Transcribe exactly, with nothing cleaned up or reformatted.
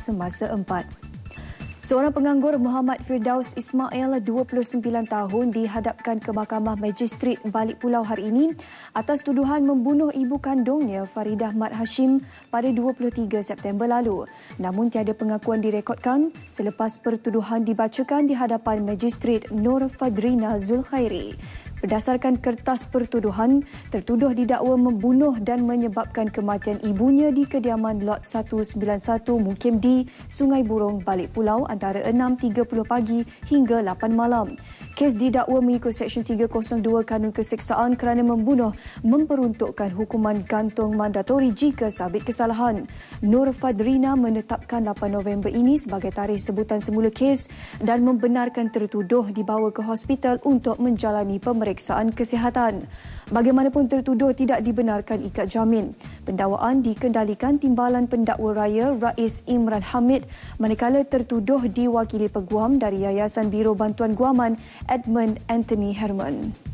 semasa empat. Seorang penganggur Muhammad Firdaus Ismail, dua puluh sembilan tahun, dihadapkan ke Mahkamah Magistrat Balik Pulau hari ini atas tuduhan membunuh ibu kandungnya Faridah Mat Hashim pada dua puluh tiga September lalu. Namun tiada pengakuan direkodkan selepas pertuduhan dibacakan di hadapan Magistrat Nur Fadrina Zulkhairi. Berdasarkan kertas pertuduhan, tertuduh didakwa membunuh dan menyebabkan kematian ibunya di kediaman Lot seratus sembilan puluh satu Mukim D, Sungai Burong, Balik Pulau antara enam tiga puluh pagi hingga lapan malam. Kes didakwa mengikut Seksyen tiga kosong dua Kanun Keseksaan kerana membunuh memperuntukkan hukuman gantung mandatori jika sabit kesalahan. Nur Fadrina menetapkan lapan November ini sebagai tarikh sebutan semula kes dan membenarkan tertuduh dibawa ke hospital untuk menjalani pemeriksaan kesihatan. Bagaimanapun tertuduh tidak dibenarkan ikat jamin. Pendakwaan dikendalikan Timbalan Pendakwa Raya Rais Imran Hamid manakala tertuduh diwakili peguam dari Yayasan Biro Bantuan Guaman Edmund Anthony Herman.